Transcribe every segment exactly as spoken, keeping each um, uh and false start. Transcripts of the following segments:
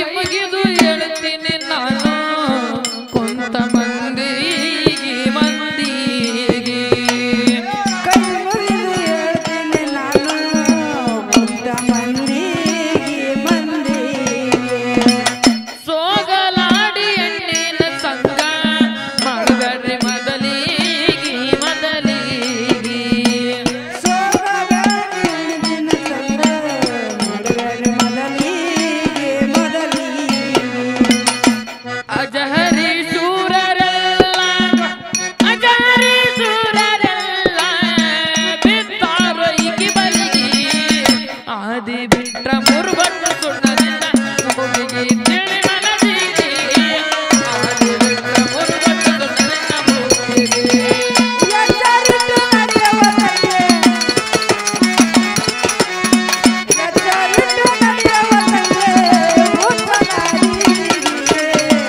ಮುಗಿದು ಹೇಳ್ತೀನಿ ನಾನು ಕುಂತ ಮಂದಿಗೆ ಮಂದಿಗೆ ಕೈ ಮುಗಿದು ಹೇಳ್ತೀನಿ ನಾನು ಕುಂತ ಮಂದಿಗೆ ಮಂದಿಗೆ ಸೋಗಲಾಡಿ ಹೆಣ್ಣಿನ ಸಂಗ ಮಾಡಬೇಡ್ರಿ ಮೊದಲಿಗೆ ಮೊದಲಿಗೆ ಸೋಗಲಾಡಿ ಹೆಣ್ಣಿನ ಸಂಗ ಮಾಡಬೇಡ್ರಿ ಮೊದಲಿಗೆ ಮೊದಲಿಗೆ ಅಜಹರಿ ಶೂರರೆಲ್ಲ ಅಜಹರಿ ಶೂರರೆಲ್ಲ ಬಿದ್ದಾರೋ ಈಗಿ ಬಲಿಗೆ ಆದಿ ಬಿಟ್ಟ ಮುರುಗಟ್ಟು ಸುಣ್ಣದಿಂದ ಮುಗಿಗೆ ತಿಳಿ ಮನದಿಗೆ ಆದಿ ಬಿಟ್ಟ ಮುರುಗಟ್ಟು ಸುಣ್ಣದಿಂದ ಮುಗಿಗೆ ಎಚ್ಚರಿಟ್ಟು ನಡೆಯುವ ತಂದೆ ಎಚ್ಚರಿಟ್ಟು ನಡೆಯುವ ತಂದೆ ಉತ್ತರಾದಿಗೆ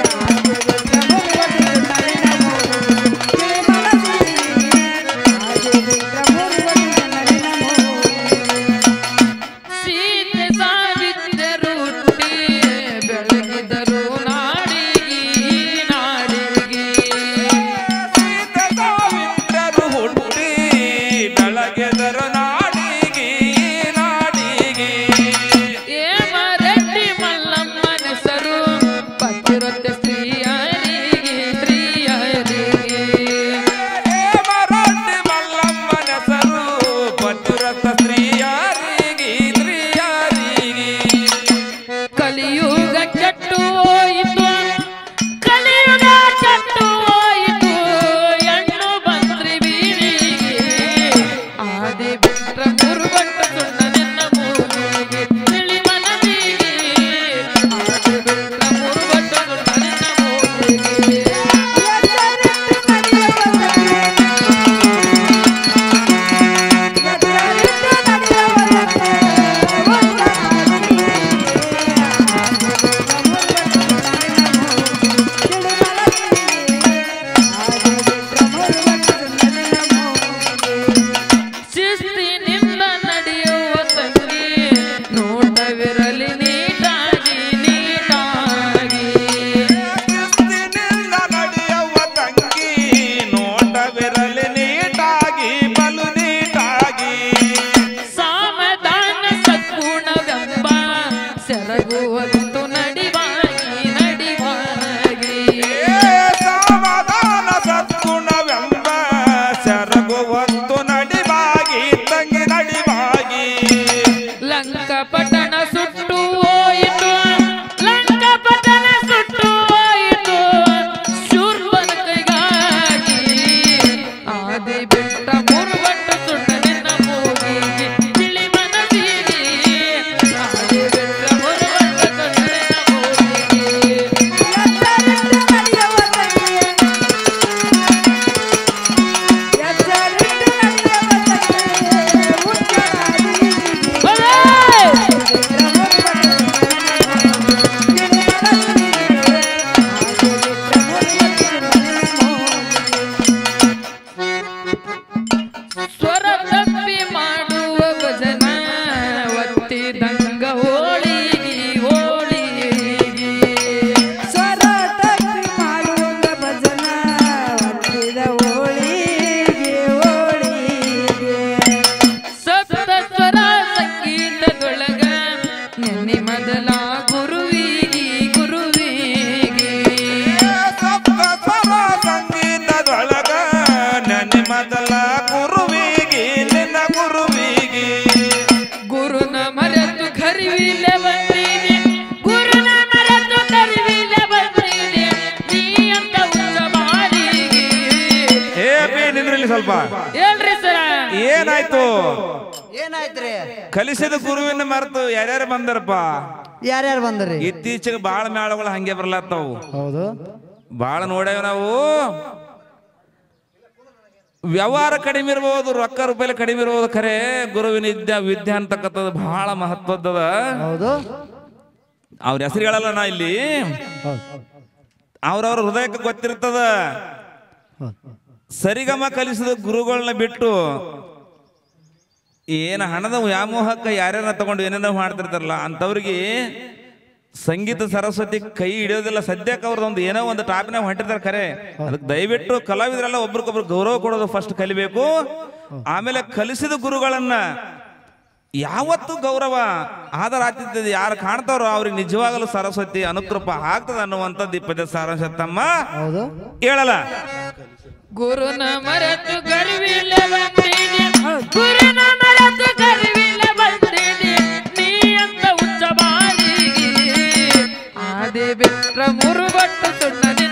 ಸೀತೆ ಸಾವಿದ್ದರು ಹುಟ್ಟಿ ಬೆಳಗಿದರು ನಾಡಿಗೆ ನಾಡಿಗೆ ಸೀತೆ ಸಾವಿದ್ದರು ಹುಟ್ಟಿ ಬೆಳಗೆದರು ನಾಡಿಗೆ ನಾಡಿಗೆ ಏಮರೆಡ್ಡಿ ಮಲ್ಲಮ್ಮನ ಹೆಸರು ಪತಿರತೆ ಸ್ತ್ರೀಯರಿಗೆ ಸ್ತ್ರೀಯರಿಗೆ ಹೇಮರೆಡ್ಡಿ ಮಲ್ಲಮ್ಮನ ಹೆಸರು ಪತಿವ್ರತ ಸ್ತ್ರೀಯರಿಗೆ ಸ್ತ್ರೀಯರಿಗೆ ಕಲಿಯುಗ ಕೆಟ್ಟು ಹೋಯಿತು ಕಲಿಯುಗ ಕೆಟ್ಟು ಹೋಯಿತು ಹೆಣ್ಣು ಬಂದ್ರಿ ಬೀಳಿಗೆ ಆದಿ ಬಿಟ್ರ ಮುರುಗಟ್ಟು ಸುಣ್ಣ ನಿನ್ನ ಮೂಗಿಗೆ ತಿಳಿ ಮನದಿಗೆ ಆದಿ ಬಿಟ್ರ ಮುರುಗಟ್ಟು ಸುಣ್ಣ ನಿನ್ನ ಮೂಗಿಗೆ ಶಿಸ್ತಿನಿಂದ ನಡೆಯುವ ತಂಗಿ ನೋಟವಿರಲಿ ನೀಟಾಗಿ ನೀಟಾಗಿ ಶಿಸ್ತಿನಿಂದ ನಡೆಯುವ ತಂಗಿ ನೋಟವಿರಲಿ ನೀಟಾಗಿ ಬಲು ನೀಟಾಗಿ ಸಾಮಧಾನ ಸದ್ಗುಣವೆಂಬ ಸೆರಗುವಂತು ನಡಿವಾಗಿ ನಡಿವಾಗಿ ಸಮಾಧಾನ ಸದ್ಗುಣವೆಂಬ ಸೆರಗುವಂತು ನಡಿವಾಗಿ ತಂಗಿ ನಡಿವಾಗಿ ಲಂಕಪಟ್ಟಣ ಸುಟ್ಟು ಹೋಯಿತು ಲಂಕಪಟ್ಟಣ ಸುಟ್ಟು ಹೋಯಿತು ಶೂರ್ಪನ ಕೈಗಾಗಿ ಆದಿ ಬಿಟ್ಟ ಮುರುಗಟ್ಟು ಸುಣ್ಣ ನಿನ್ನ ಮೂಗಿಗೆ ತಿಳಿ ಮನದಿಗೆ ಆದಿ ಬಿಟ್ಟ ಮುರುಗಟ್ಟು ಸುಣ್ಣ ನಿನ್ನ ಮೂಗಿಗೆ ಸ್ವರ ತಪ್ಪಿ ಮಾಡುವ ಭಜನ ಒತ್ತಿದಂಗ ಹೋಳಿಗೆ ಹೋಳಿಗೆ ಸ್ವರ ತಪ್ಪಿ ಮಾಡುವಂಗ ಭಜನ ಒತ್ತಿದ ಹೋಳಿಗೆ ಹೋಳಿಗೆ ಸಪ್ತ ಸ್ವರ ಸಂಗೀತದೊಳಗ ನೆನೆ ಮೊದಲ ಗುರುವಿಗೆ ಗುರುವಿಗೆ ಸಪ್ತ ಸ್ವರ ಸಂಗೀತದೊಳಗ ನನ್ನ ಮೊದಲ ಗುರುವಿಗೆ ನಿನ್ನ ಗುರುವಿಗೆ ಗುರುನ ಮರೆತು ಕರಿವಿಲೆ ಬಂದೀನಿ ಗುರುನ ಮರೆತು ಕರಿವಿಲೆ ಬಂದೀನಿ ನೀ ಅಂತ ಉಚ್ಚ ಮಾರಿಗೆ ಏ ಬೇ ನಿಂದ್ರಲ್ಲಿ ಸ್ವಲ್ಪ ಹೇಳ್ರಿ ಸರ ಏನಾಯ್ತು ಏನಾಯ್ತ್ರಿ ಕಲಿಸಿದ ಗುರುವಿನ ಮರೆತು ಯಾರ್ಯಾರು ಬಂದಾರಪ್ಪ ಯಾರ್ಯಾರು ಬಂದ್ರಿ ಇತ್ತೀಚೆಗೆ ಬಾಳ ಮೇಳಗಳು ಹಂಗೆ ಬರ್ಲಾತ್ತವು ಹೌದು ಬಾಳ ನೋಡೇವ್ ನಾವು ವ್ಯವಹಾರ ಕಡಿಮೆ ಇರ್ಬೋದು ರೊಕ್ಕ ರೂಪಾಯಿ ಕಡಿಮೆ ಇರ್ಬೋದು ಖರೆ ಗುರುವಿನ ವಿದ್ಯಾ ವಿದ್ಯಾ ಅಂತಕ್ಕಂಥದ್ದು ಬಹಳ ಮಹತ್ವದ್ದದ ಹೌದು ಅವ್ರ ಹೆಸರುಗಳಲ್ಲ ನಾ ಇಲ್ಲಿ ಅವ್ರವ್ರ ಹೃದಯಕ್ಕೆ ಗೊತ್ತಿರ್ತದ ಸರಿಗಮ ಕಲಿಸಿದ ಗುರುಗಳನ್ನ ಬಿಟ್ಟು ಏನ ಹಣದ ವ್ಯಾಮೋಹಕ್ಕೆ ಯಾರ್ಯಾರ ತಗೊಂಡು ಏನೇನೋ ಮಾಡ್ತಿರ್ತಾರಲ್ಲ ಅಂತವ್ರಿಗೆ ಸಂಗೀತ ಸರಸ್ವತಿ ಕೈ ಹಿಡಿಯೋದಿಲ್ಲ. ಸದ್ಯಕ್ಕೆ ಅವ್ರದೊಂದು ಏನೋ ಒಂದು ಟಾಪಿನಾಗ ಹೊಂಟಿರ್ತಾರೆ ಖರೆ. ಅದಕ್ಕೆ ದಯವಿಟ್ಟು ಕಲಾವಿದರೆಲ್ಲ ಒಬ್ರಿಗೊಬ್ರು ಗೌರವ ಕೊಡೋದು ಫಸ್ಟ್ ಕಲಿಬೇಕು. ಆಮೇಲೆ ಕಲಿಸಿದ ಗುರುಗಳನ್ನ ಯಾವತ್ತು ಗೌರವ ಆಧಾರ ಆಗ್ತಿದ್ದ ಯಾರು ಕಾಣ್ತಾರೋ ಅವ್ರಿಗೆ ನಿಜವಾಗಲೂ ಸರಸ್ವತಿ ಅನುಕೃಪ ಆಗ್ತದ ಅನ್ನುವಂಥದ್ದು ಇಪ್ಪತ್ತ ಸಾರಾಂಶ ತಮ್ಮ ಹೇಳಲ್ಲ. ಗುರುನ ಮರೆತು ಗರ್ವಿಲ್ಲ ಬಂದೀನಿ, ಗುರುನ ಮರೆತು ಗರ್ವಿಲ್ಲ ಬಂದೀನಿ, ನೀ ಅಂತ ಉಚ್ಚ ಬಾಳಿಗೆ ಆದಿ ಬಿಟ್ರ ಮುರುಬಟ್ಟು ಸುಣ್ಣನೆ